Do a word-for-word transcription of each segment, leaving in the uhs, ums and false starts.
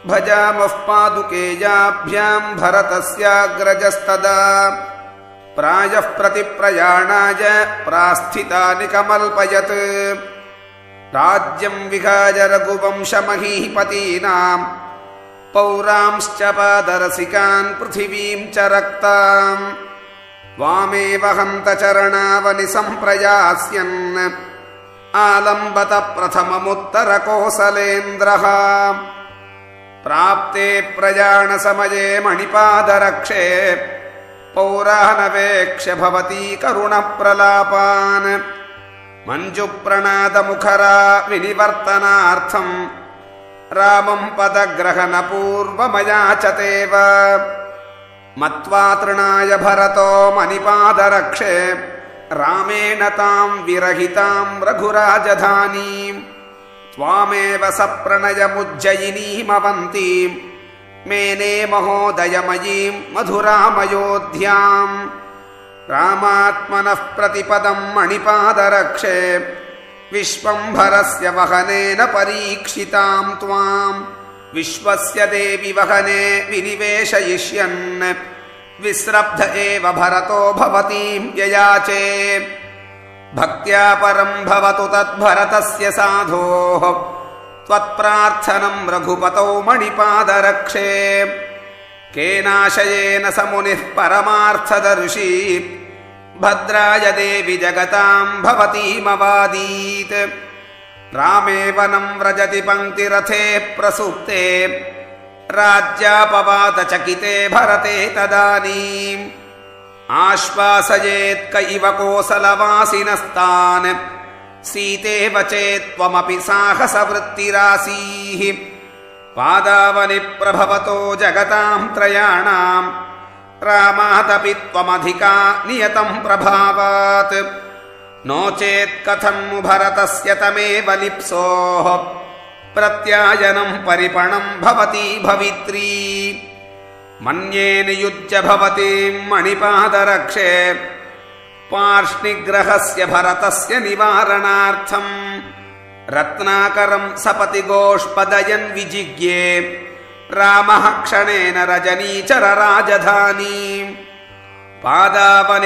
भजामः पादुकेयाभ्याम् भरतस्याग्रजस्तदा प्रायः प्रतिप्रयाणाय प्रास्थितानि कमल्पयत् राज्यं विहाय रघुवंशमहीपतीनाम् पौरांश्च पादरसिकान् पृथिवीं च रक्ताम् वामे वहन्त चरणावनि सम्प्रयास्यन् आलम्बत प्रथममुत्तरकोसलेन्द्रः प्राप्ते प्रयाणसमये मणिपादरक्षे पौरानवेक्ष्य भवती करुणप्रलापान् मञ्जुप्रणादमुखरा विनिवर्तनार्थम् रामं पदग्रहणपूर्वमयाचतेव मत्वा तृणाय भरतो मणिपादरक्षे रामेण तां विरहितां रघुराजधानीं त्वामेव सप्रणयमुज्जयिनीमवन्तीं मेने महोदयमयीं मधुरामयोध्याम् रामात्मनः प्रतिपदं मणिपादरक्षे विश्वम्भरस्य वहनेन परीक्षितां त्वां विश्वस्य देवि वहने विनिवेशयिष्यन् विस्रब्ध एव भरतो भवतीं ययाचे भक्त्या परं भवतु तद्भरतस्य साधोः त्वत्प्रार्थनं रघुपतौ मणिपादरक्षे केनाशयेन स मुनिः परमार्थदर्शी भद्राय देवि जगतां भवतीमवादीत् रामे वनं व्रजति पङ्क्तिरथे प्रसुप्ते राज्यापवादचकिते भरते तदानीम् आश्वासयेत् इव कोसलवासिनस्तान् सीतेव चेत्त्वमपि साहसवृत्तिरासीः पादावनि प्रभवतो जगतां त्रयाणाम् रामादपि त्वमधिका नियतं प्रभावात् नो चेत् कथं भरतस्य तमेव लिप्सोः प्रत्यायनं परिपणं भवती भवित्री मन्ये नियुज्य भवतीं मणिपादरक्षे पार्ष्णिग्रहस्य भरतस्य निवारणार्थम् रत्नाकरं सपति गोष्पदयन् विजिज्ञे रामः क्षणेन रजनीचर राजधानीं पादावनि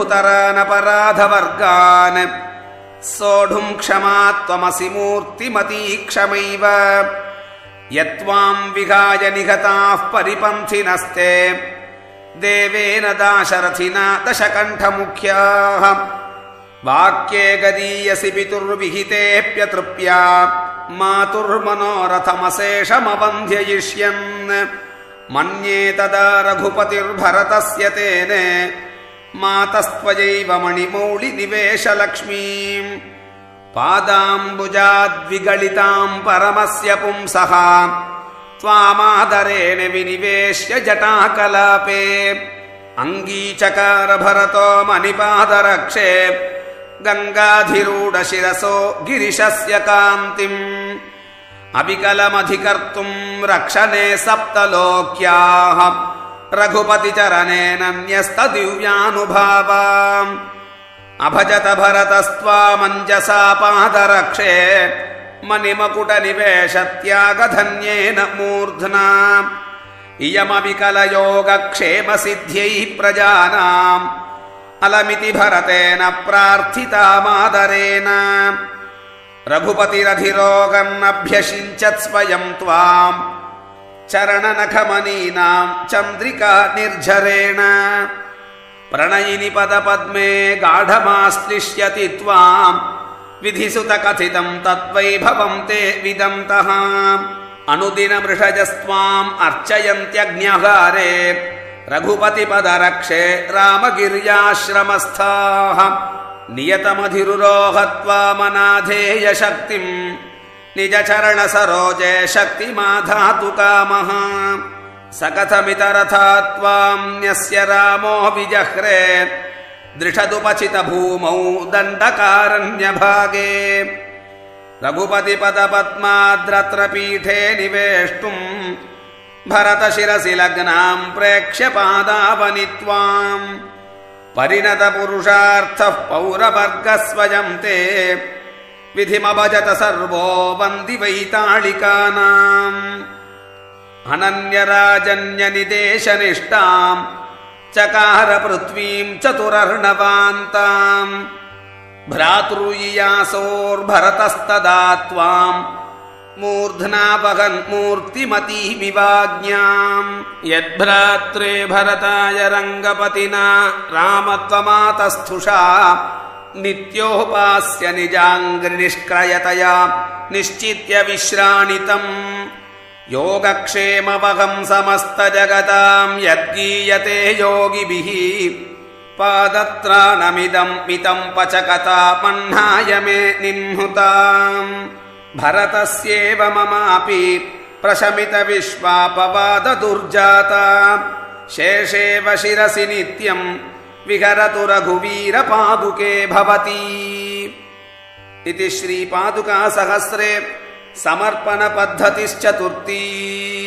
प्रभुतरानपराधवर्गान् सोढुं क्षमा त्वमसि मूर्तिमतीक्षमैव यत्त्वां विहाय निहताः परिपन्थिनस्ते देवेन दाशरथिना दशकण्ठमुख्याः वाक्ये गदीयसि पितुर्विहितेऽप्यतृप्या मातुर्मनोरथमशेषमवन्ध्ययिष्यन् मन्ये तदा रघुपतिर्भरतस्य तेने मातस्त्वयैव मणिमौलिनिवेशलक्ष्मीं पादाम्बुजाद्विगलितां परमस्य पुंसः त्वामादरेण विनिवेश्य जटाकलापे अङ्गीचकार भरतो मणिपादरक्षे गङ्गाधिरूढशिरसो गिरिशस्य कान्तिम् अविकलमधिकर्तुं रक्षणे सप्तलोक्याः रघुपतिचरणेनन्यस्तदिव्यानुभावाम् अभजत भरतस्त्वामञ्जसा पादरक्षे मणिमकुटनिवेशत्यागधन्येन मूर्ध्ना इयमविकलयोगक्षेमसिद्ध्यै प्रजानाम् अलमिति भरतेन प्रार्थितामादरेण रघुपतिरधिरोगन्नभ्यषिञ्चत् स्वयं त्वाम् चरणनखमनीनां चन्द्रिका निर्झरेण प्रणयिनि पदपद्मे गाढमाश्लिष्यति त्वाम् विधिसुतकथितं तद्वैभवं ते विदन्तः अनुदिनमृषजस्त्वाम् अर्चयन्त्यग्न्यहारे रघुपतिपदरक्षे रामगिर्याश्रमस्थाः नियतमधिरुरोहत्वामनाधेय शक्तिम् निजचरणसरोजे शक्तिमाधातु कामः स कथमितरथा त्वाम्न्यस्य रामो विजह्रे दृषदुपचितभूमौ दण्डकारण्यभागे रघुपतिपदपद्माद्रत्र पीठे निवेष्टुम् भरतशिरसि लग्नां प्रेक्ष्य पादावनि त्वाम् परिणतपुरुषार्थः पौरवर्गस्वयं ते विधिमभजत सर्वो वन्दिवैताళिकानाम् अनन्यराजन्यनिदेशनिष्ठाम् चकार पृथ्वीम् चतुरर्णवान्ताम् भ्रातृयियासोर्भरतस्तदा त्वाम् मूर्ध्ना वहन् मूर्तिमतीमिवाज्ञाम् यद्भ्रात्रे भरताय रङ्गपतिना रामत्वमातस्थुषा नित्योपास्य निजाङ्घ्रिनिष्क्रयतया निश्चित्य विश्राणितम् योगक्षेमवहम् समस्तजगताम् यद्गीयते योगिभिः पादत्राणमिदम् मितम् पचकता मह्नाय मे निह्नुताम् भरतस्येव ममापि प्रशमितविश्वापवाददुर्जाता शेषेव शिरसि नित्यम् विहरतु रघुवीरपादुके भवति इति श्रीपादुकासहस्रे समर्पणपद्धतिश्चतुर्थी।